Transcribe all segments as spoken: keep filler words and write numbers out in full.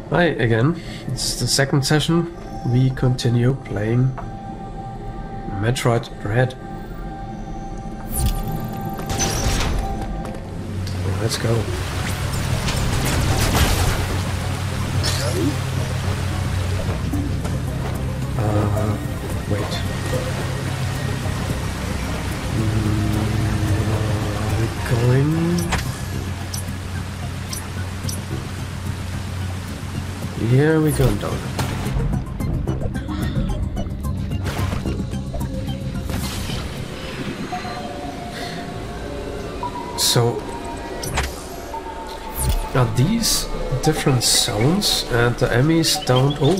Hi again, it's the second session. We continue playing Metroid Dread. Let's go. Uh, wait. Mm, are we going? Here we go, dog. So, are these different zones, and the enemies don't? Oh,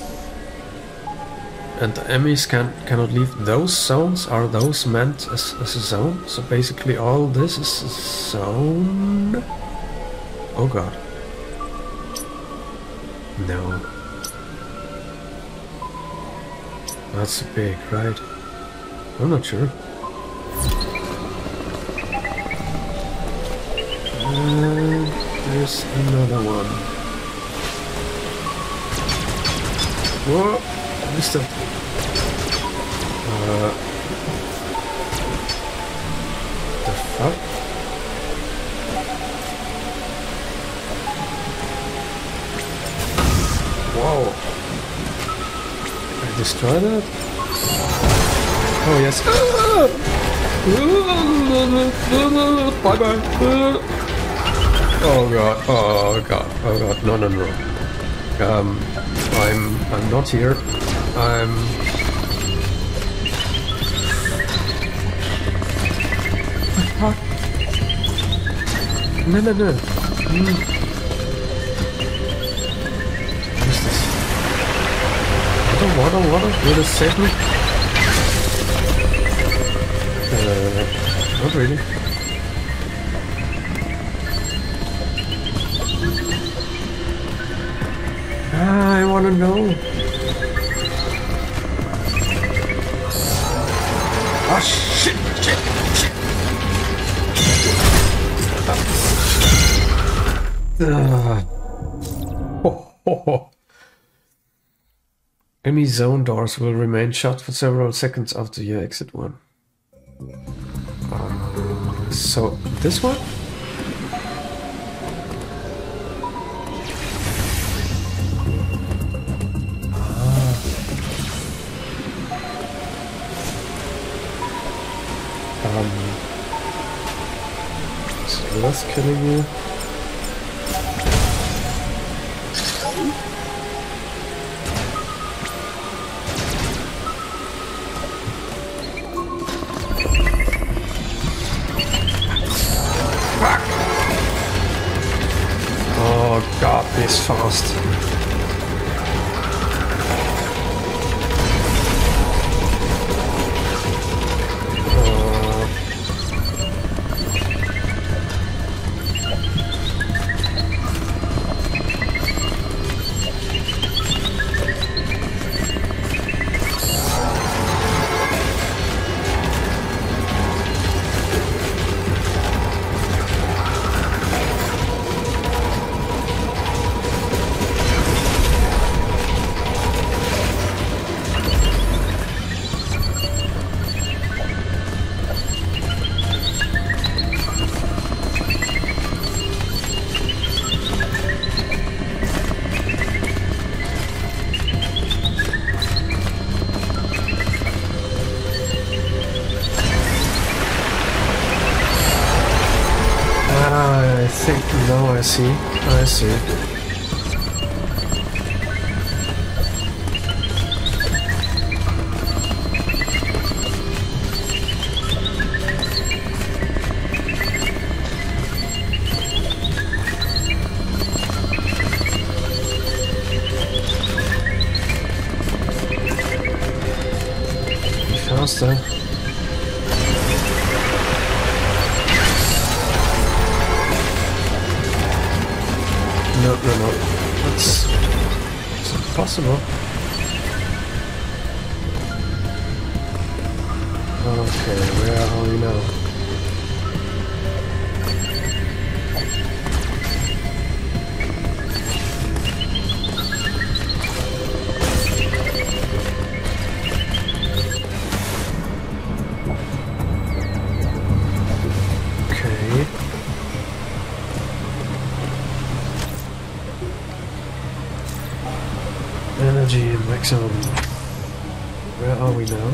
and the enemies can cannot leave those zones. Are those meant as, as a zone? So basically, all this is a zone. Oh god. No. That's big, right? I'm not sure. And there's another one. Whoa! Missed it. Uh, the fuck? Whoa! I destroyed it? Oh yes. Bye bye. Oh god. Oh god. Oh god. No no no. Um I'm I'm not here. I'm what? No no no. Mm. Water, water, will it save me? Uh, not really. Ah, I wanna know. Oh shit, shit, shit. Ah. Oh, oh, oh. Enemy zone doors will remain shut for several seconds after you exit one. Um, so, this one? Ah. Um, so that's killing you. God, this fast. Uh, I think now I see. I see. Be faster. No, no, no. That's, that's impossible. Okay, where are we now? energy maximum. Where are we now?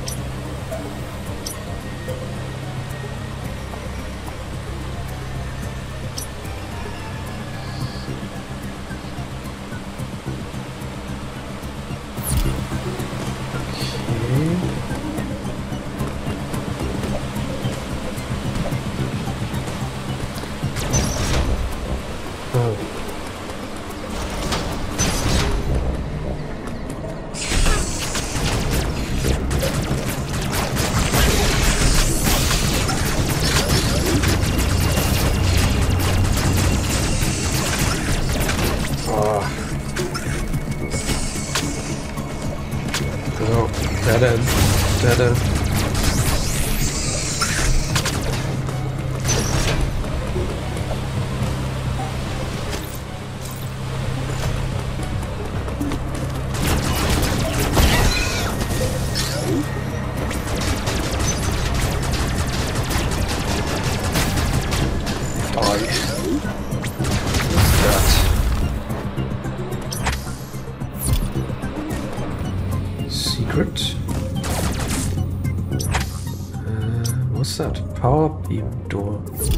Dead end. Dead end. What's that? Power beam door.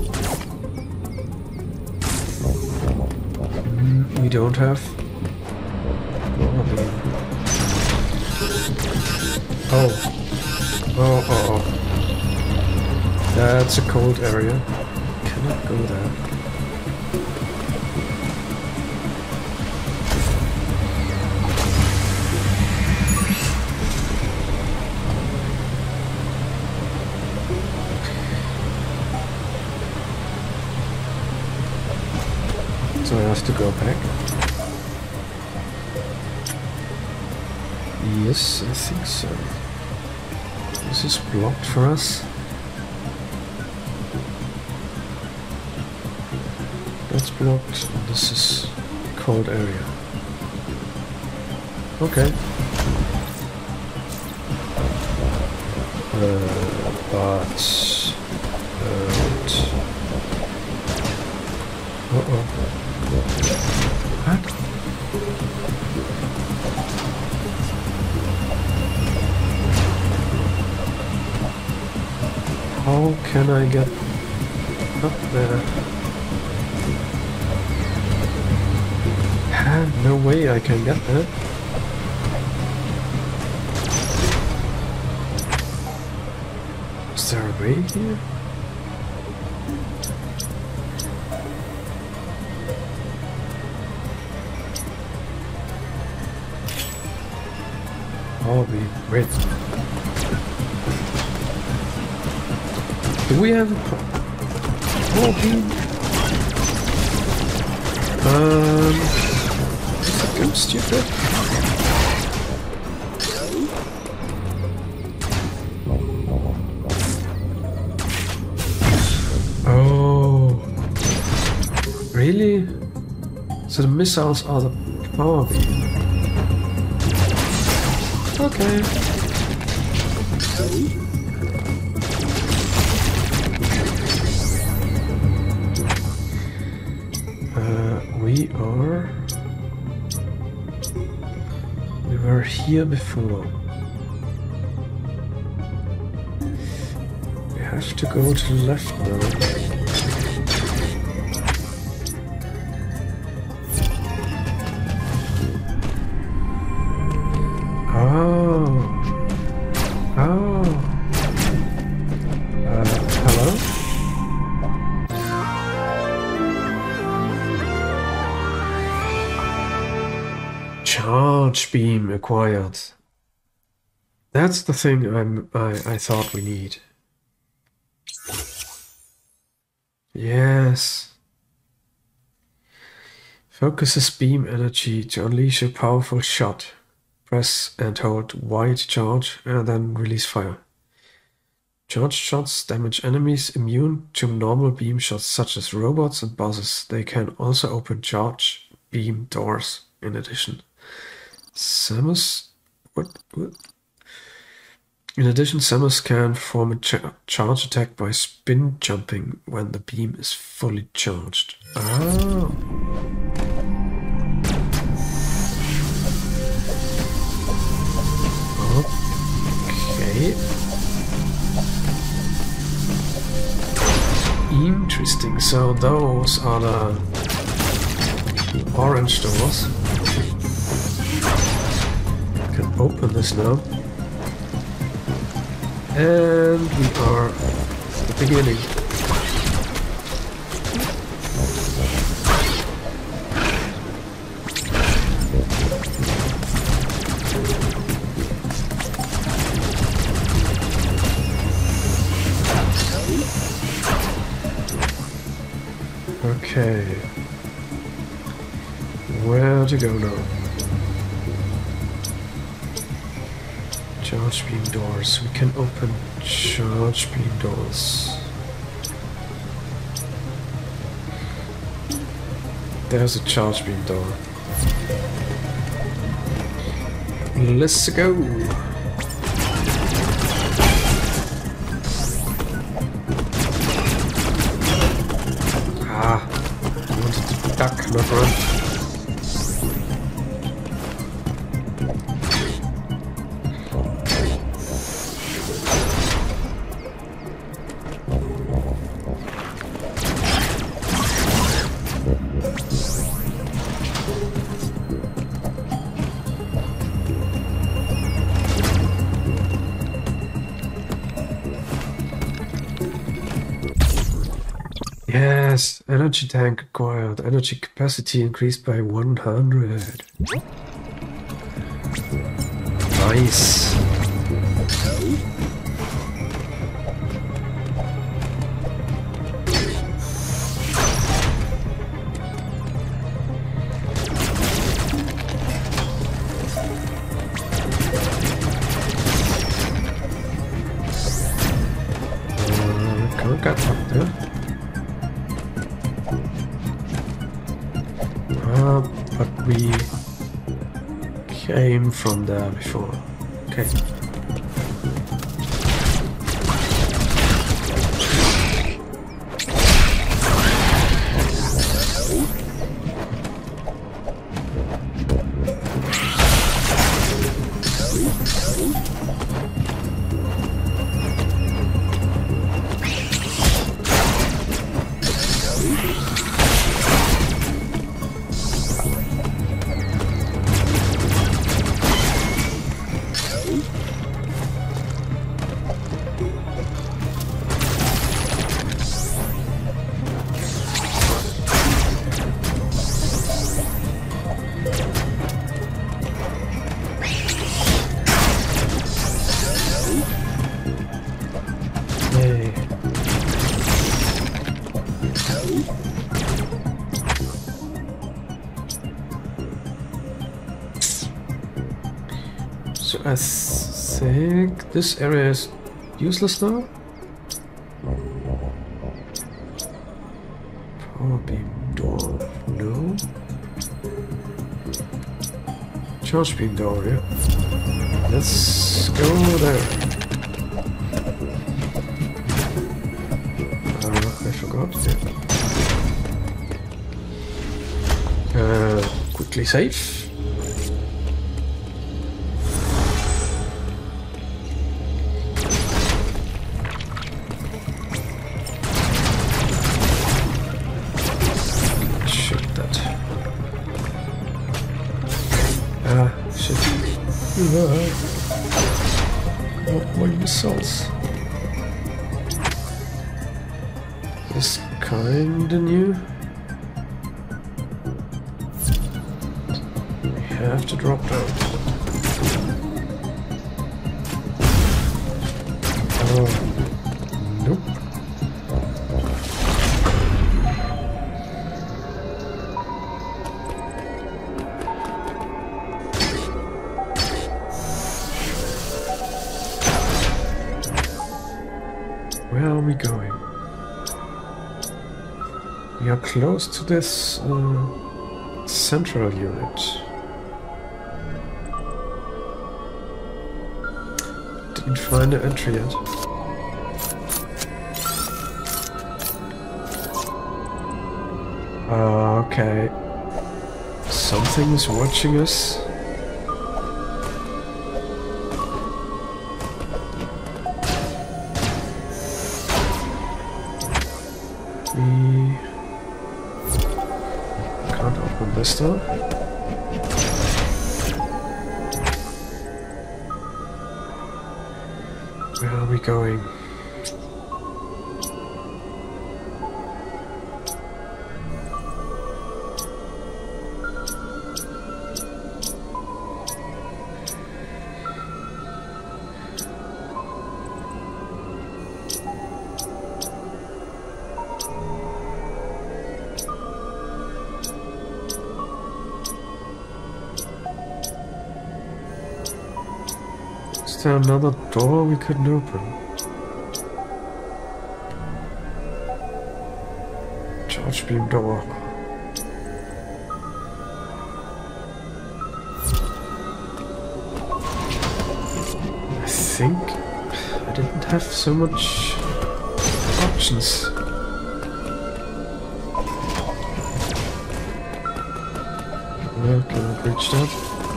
Mm, we don't have power beam. Oh. Oh, oh, oh. That's a cold area. Cannot go there. So I have to go back. Yes, I think so. This is blocked for us. That's blocked. This is a cold area. Okay. Uh, but... but... Uh-oh. What? How can I get up there? Ah, no way I can get there. Is there a way here? Oh, we wait. Do we have a power beam? Um, I think I'm stupid. Oh, really? So the missiles are the power beam. Okay. Uh, we are... We were here before. We have to go to the left now. Charge beam acquired. That's the thing I'm, I, I thought we need. Yes. Focuses beam energy to unleash a powerful shot. Press and hold Y to charge and then release fire. Charged shots damage enemies immune to normal beam shots such as robots and bosses. They can also open charge beam doors in addition. Samus... What? What? In addition, Samus can perform a cha charge attack by spin jumping when the beam is fully charged. Oh. So those are the orange doors. I can open this now. And we are at the beginning. Okay. Where to go now? Charge beam doors. We can open charge beam doors. There's a charge beam door. Let's go. Ah, I wanted to duck, not run. Yes, energy tank acquired. Energy capacity increased by one hundred. Nice. Uh, can't get up there. Uh, but we came from there before. Okay. So I think this area is useless now. Power beam door, no. Charge beam door, yeah. Let's go there. Uh, I forgot. Yeah. Uh, quickly save. Ah, shit. Not my missiles. Is kinda new. We have to drop down. Oh, nope. Where are we going? We are close to this uh, central unit. Didn't find the entry yet. Uh, okay. Something is watching us. We Can't open this door. Where are we going? Is there another door we couldn't open? Charge beam door. I think I didn't have so much options. Well, cannot reach that.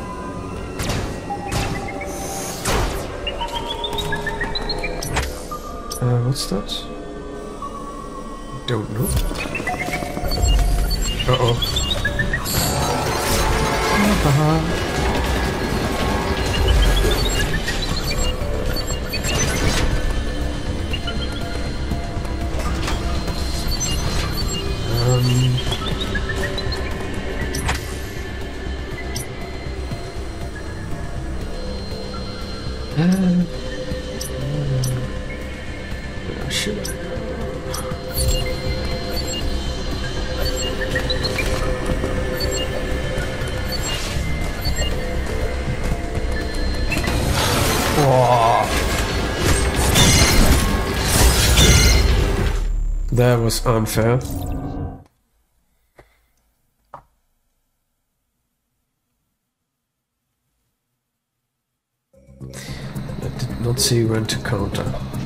Uh, what's that? Don't know. Uh-oh. Haha. Um... Uh... Where should I go? That was unfair. I did not see when to counter.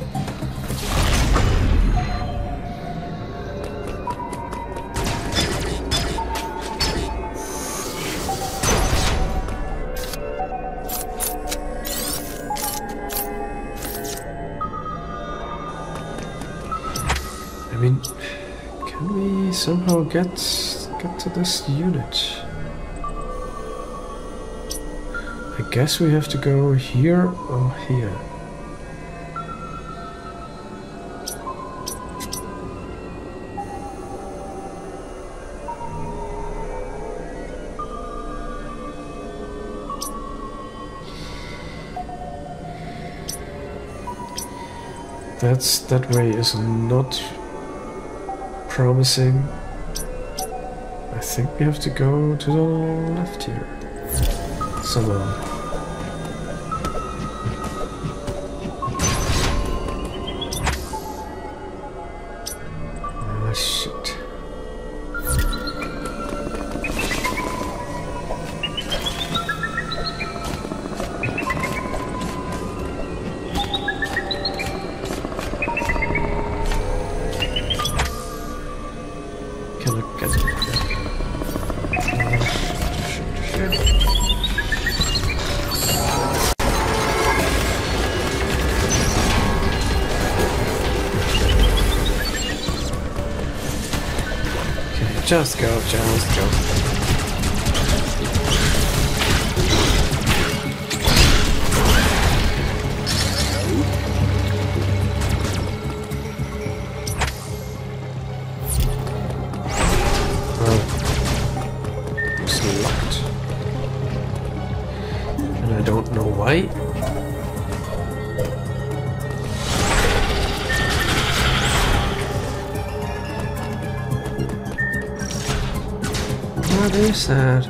I mean, can we somehow get get to this unit? I guess we have to go here or here. That's that way is not promising. I think we have to go to the left here. Somehow. Ah, shit. Just go, just go. Oh. It's locked. And I don't know why. What is that?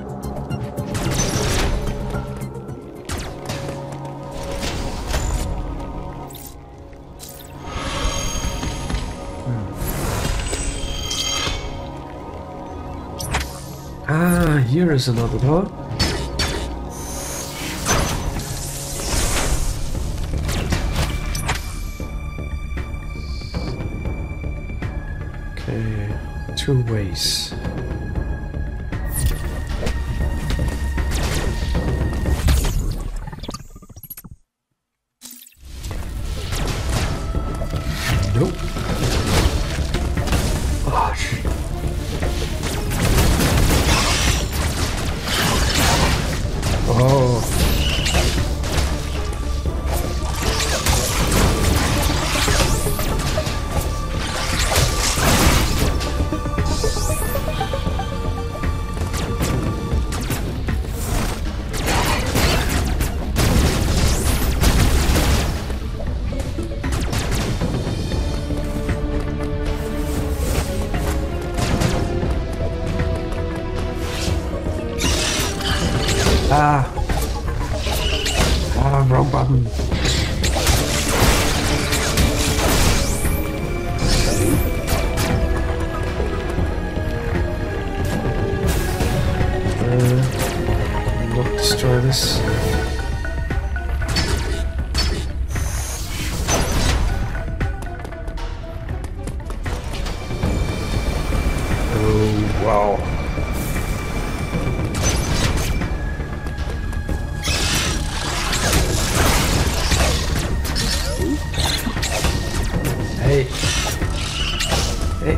Hmm. Ah, here is another door. Okay, two ways. Nope. Oh, shit. Oh. Ah. Ah, wrong button. Uh, not destroy this. Oh, wow. Hey. Hey.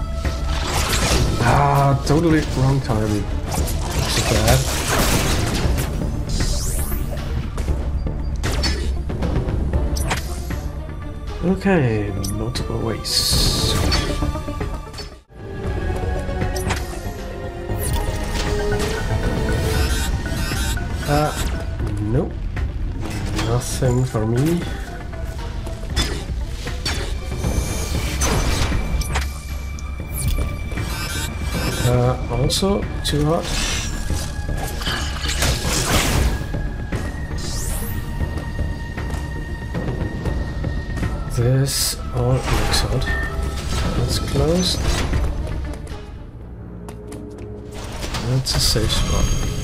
Ah, totally wrong timing. So bad. Okay, multiple ways. Uh, nope. Nothing for me. Uh, also too hot. This all looks hot. That's closed. That's a safe spot.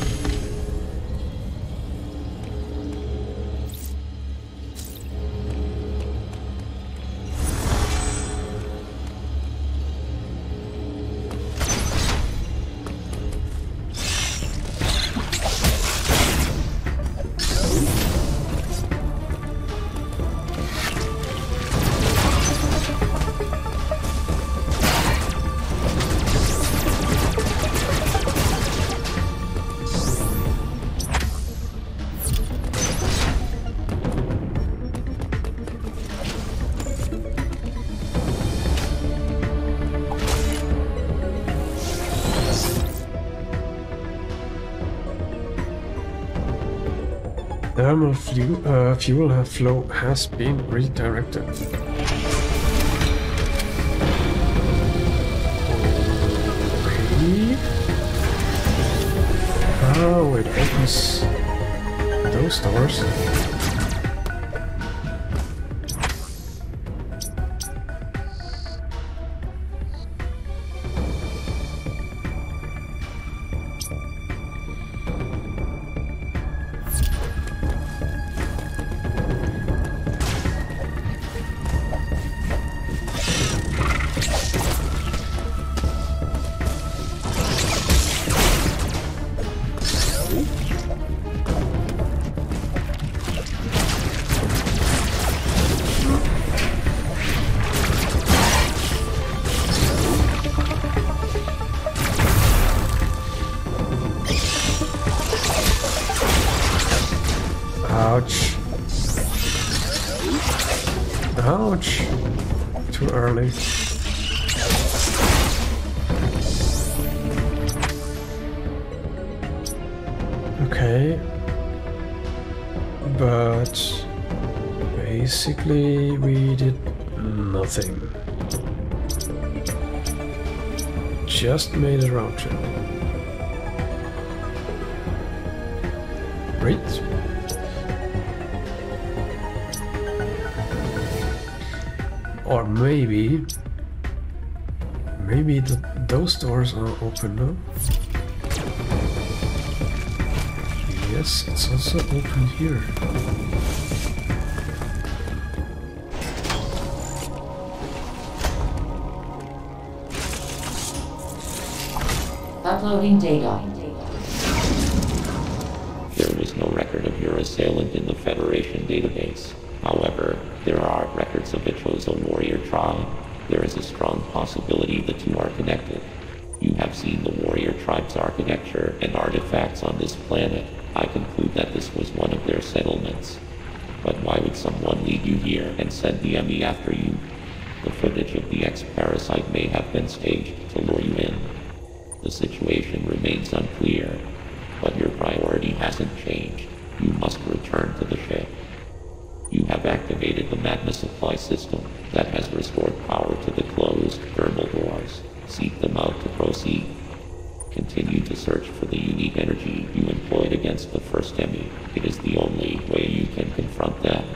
Thermal fuel, uh, fuel flow has been redirected. Okay. Oh, it opens those doors. Ouch. Ouch. Too early. Okay. But basically we did nothing. Just made a round trip. Great. Or maybe, maybe the, those doors are open now. Yes, it's also open here. Uploading data. There was no record of your assailant in the Federation database. However, there are records of the Chozo warrior tribe. There is a strong possibility the two are connected. You have seen the warrior tribe's architecture and artifacts on this planet. I conclude that this was one of their settlements. But why would someone lead you here and send the M E after you? The footage of the X-Parasite may have been staged to lure you in. The situation remains unclear, but your priority hasn't changed. You must return to the ship. You have activated the magma supply system that has restored power to the closed thermal doors. Seek them out to proceed. Continue to search for the unique energy you employed against the first M E. It is the only way you can confront them.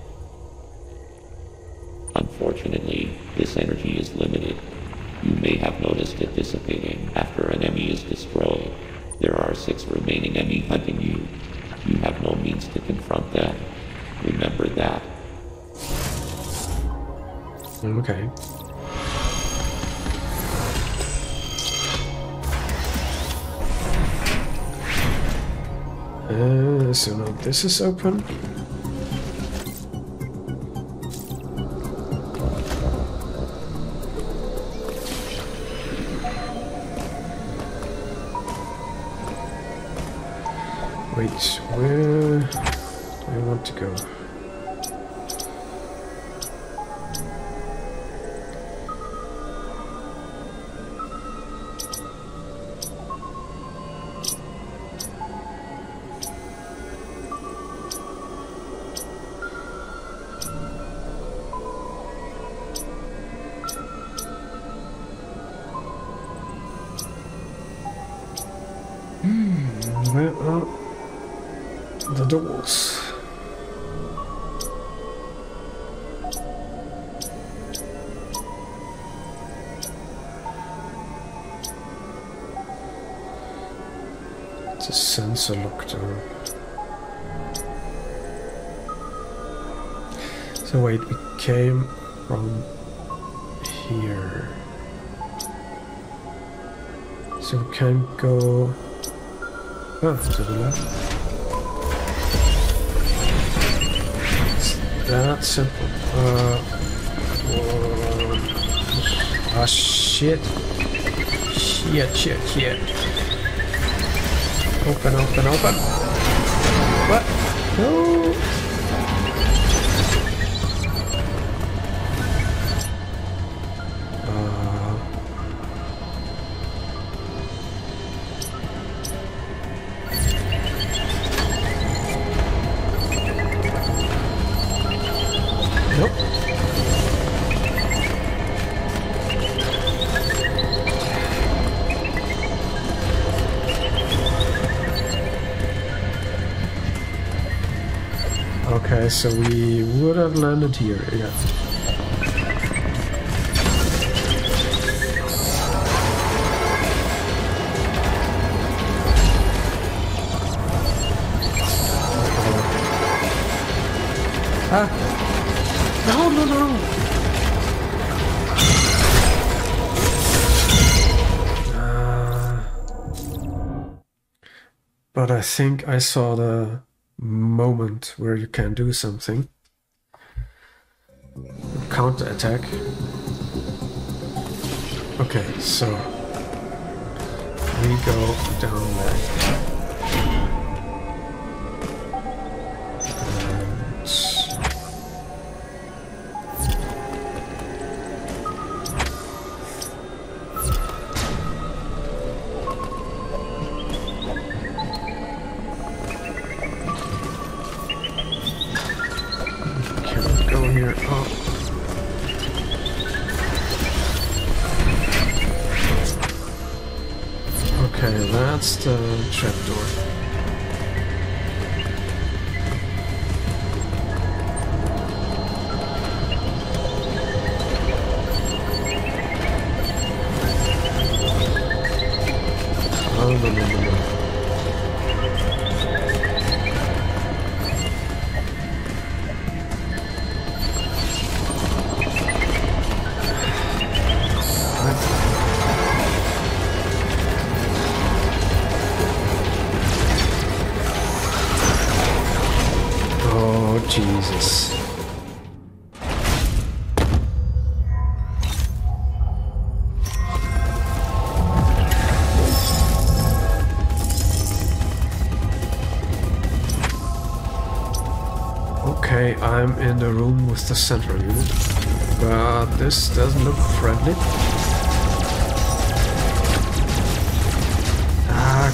Unfortunately, this energy is limited. You may have noticed it dissipating after an M E is destroyed. There are six remaining M E hunting you. You have no means to confront them. Remember that. Okay. Uh, so now this is open. Wait, where do I want to go? Hmm, where are the doors? It's a sensor locked door. So wait, we came from here. So we can go oh, to the left. It's that simple. Uh, ah, shit. Shit, shit, shit. Open, open, open. What? No. Okay, so we would have landed here, yeah. Ah! No, no, no! Uh, but I think I saw the moment where you can do something. Counter attack. Okay, so we go down there. Okay, that's the trapdoor. Oh, no, no, no, no. Jesus. Okay, I'm in the room with the central unit, but this doesn't look friendly. Ah.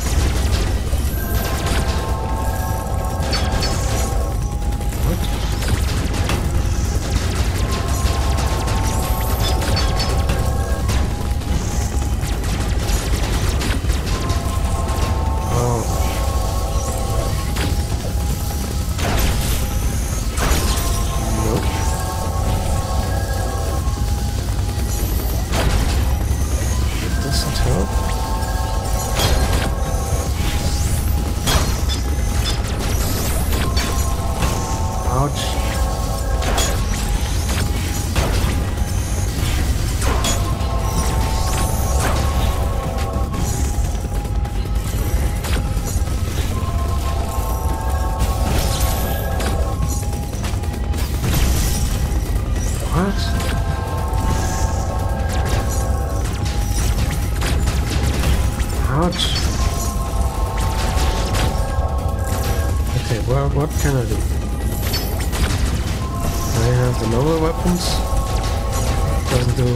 What? Oh. Okay, well, what can I do? I have the lower weapons. Doesn't do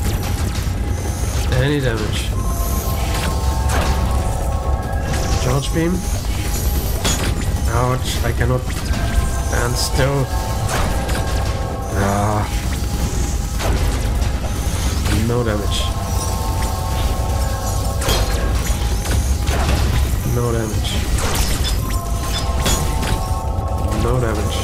any damage. Charge beam. Ouch, I cannot stand still. Ah. No damage. No damage. No damage.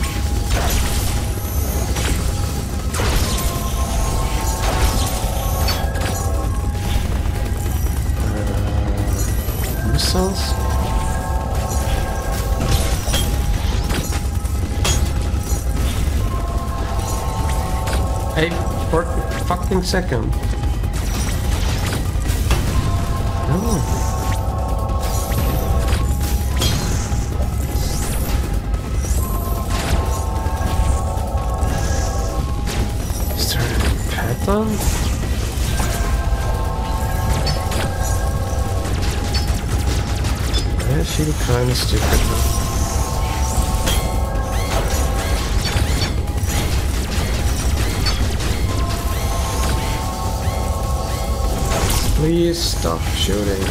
Uh, missiles? Hey, for a fucking second. No. Pattern? I feel kinda stupid now. Please stop shooting.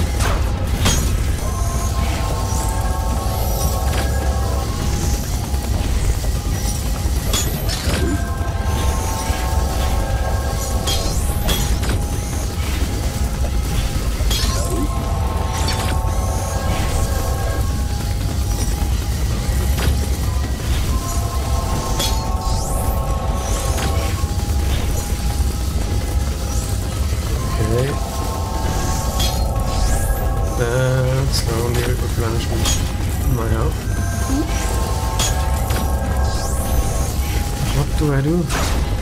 That slowly replenishes my health. What do I do?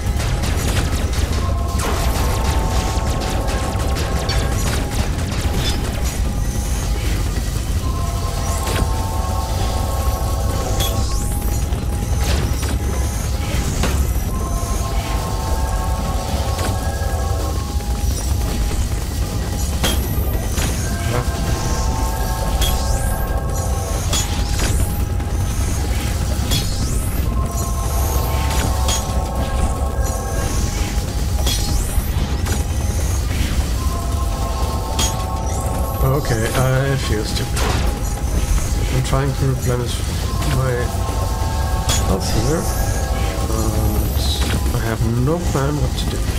Okay, I feel stupid. I'm trying to replenish my health here, but I have no plan what to do.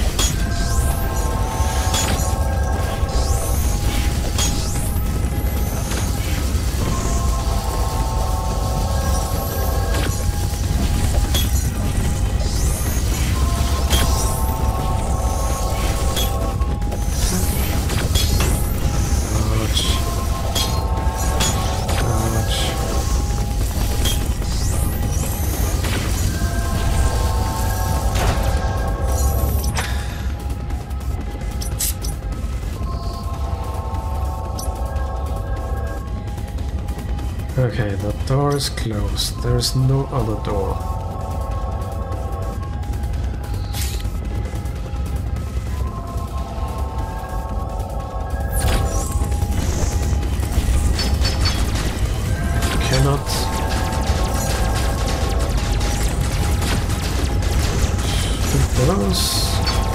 Okay, the door is closed. There is no other door. Cannot. close.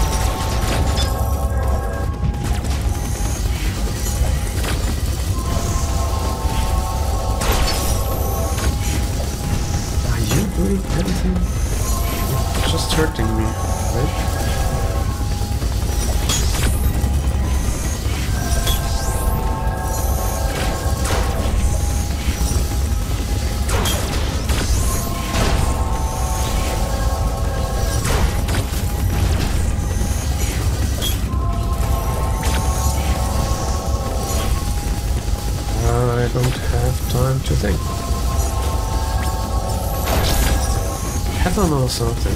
Are you doing anything? You're just hurting me, right? I don't have time to think. Heaven or something.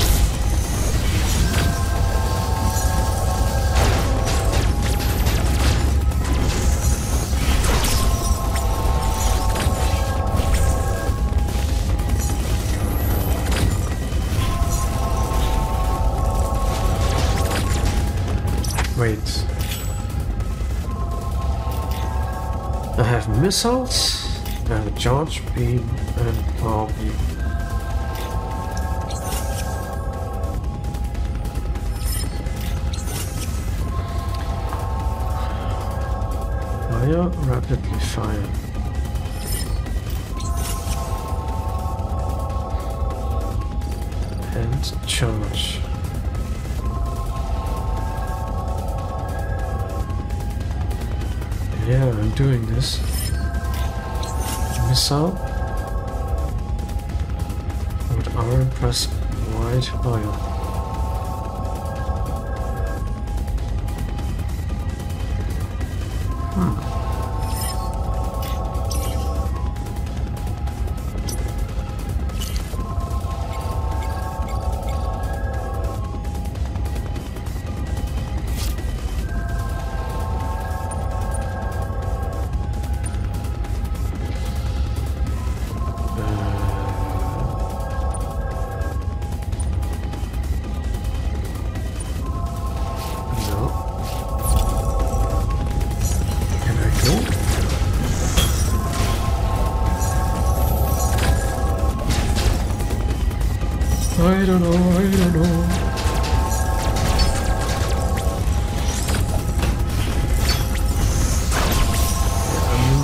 Wait. I have missiles, I have a charge beam, and power beam. Fire, rapidly fire. And charge. Yeah, I'm doing this. Missile. Hold R and press wide fire. Hmm. I don't know, I don't know. Um.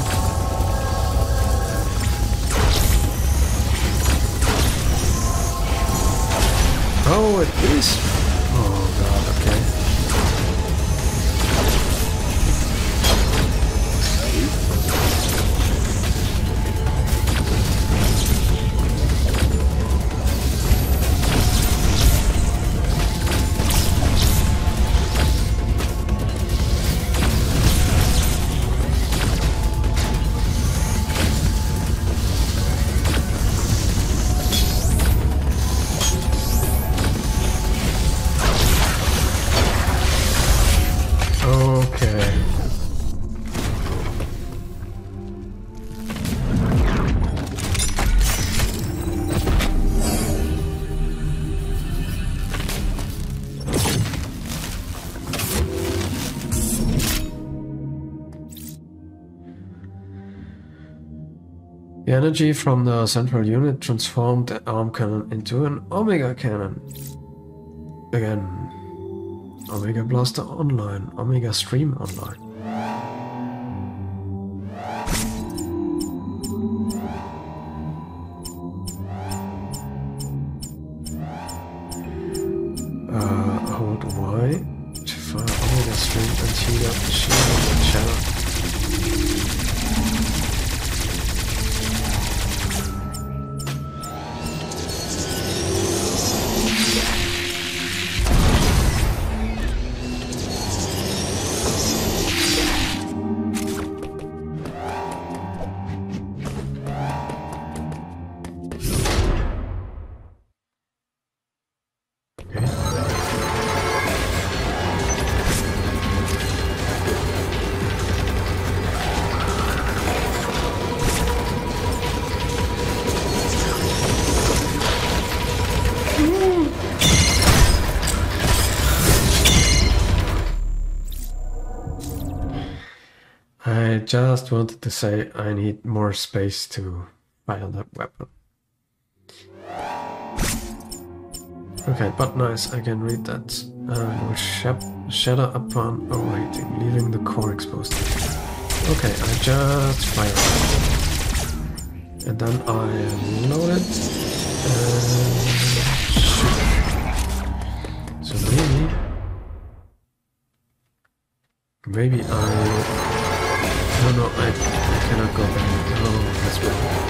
Oh, it is. Oh god, okay. The energy from the central unit transformed the arm cannon into an Omega cannon. Again, Omega Blaster Online, Omega Stream Online. Uh, hold Y to fire Omega Stream and heat up the shield of the channel. I just wanted to say I need more space to fire that weapon. Okay, but nice, I can read that. Uh, will shatter upon overheating, leaving the core exposed. Okay, I just fire it. And then I load it and shoot. So maybe... Maybe I... No, no, I, I cannot go back. Oh, that's bad.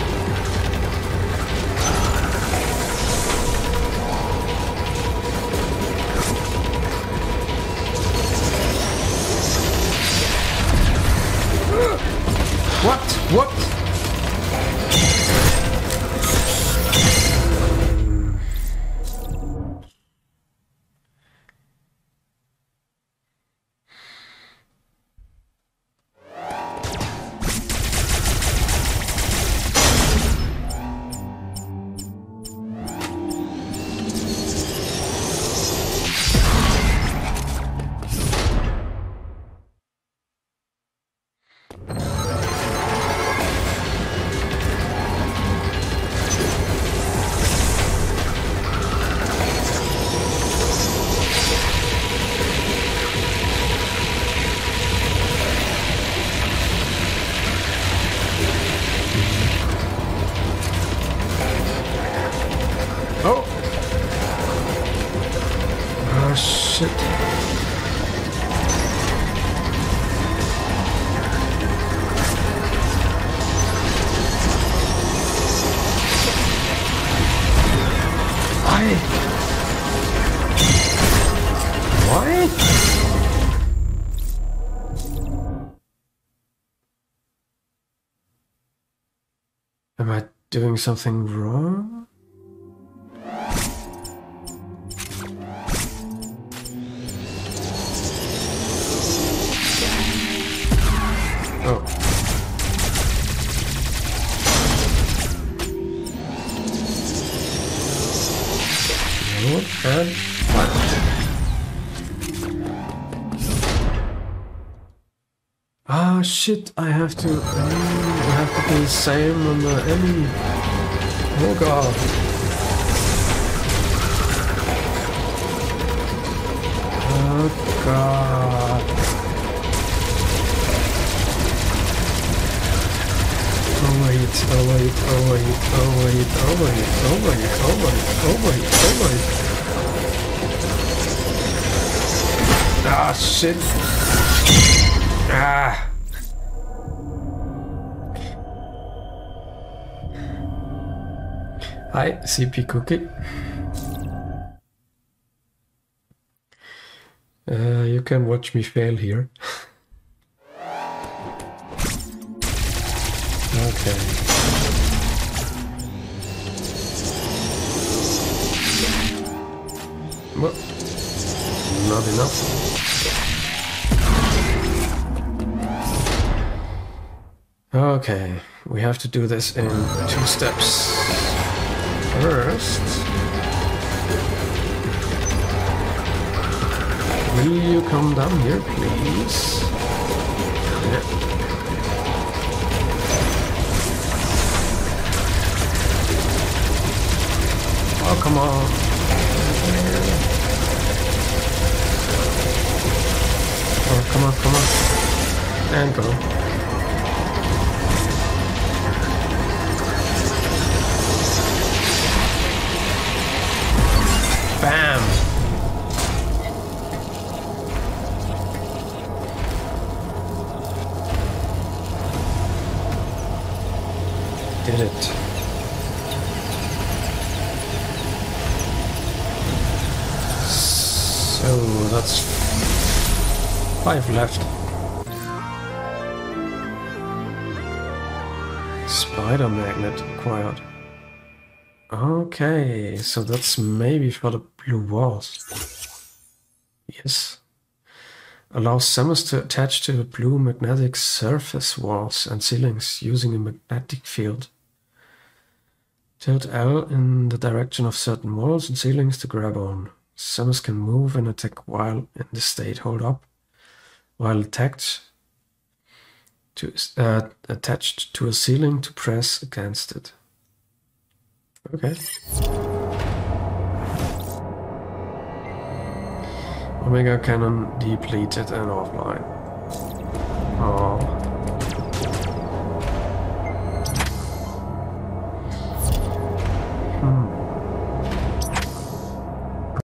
What? What? Am I doing something wrong? Oh. Load and fire. Ah, shit, I have to... Mm, I have to do the same on the enemy. Oh god. Oh god. Overheat, overheat, overheat, overheat, overheat, overheat, overheat, overheat, overheat. Ah, shit. Ah. Hi, C P Cookie. Uh, you can watch me fail here. Okay. Well, not enough. Okay, we have to do this in two steps. First, will you come down here, please? Yeah. Oh, come on. Oh, come on, come on. And go. Bam! Did it. So that's five left. Spider magnet acquired. Okay, so that's maybe for the blue walls. Yes. Allows summons to attach to the blue magnetic surface walls and ceilings using a magnetic field. Tilt L in the direction of certain walls and ceilings to grab on. Summons can move and attack while in this state. Hold up. While attacked to, uh, attached to a ceiling to press against it. Okay. Omega cannon depleted and offline. Oh.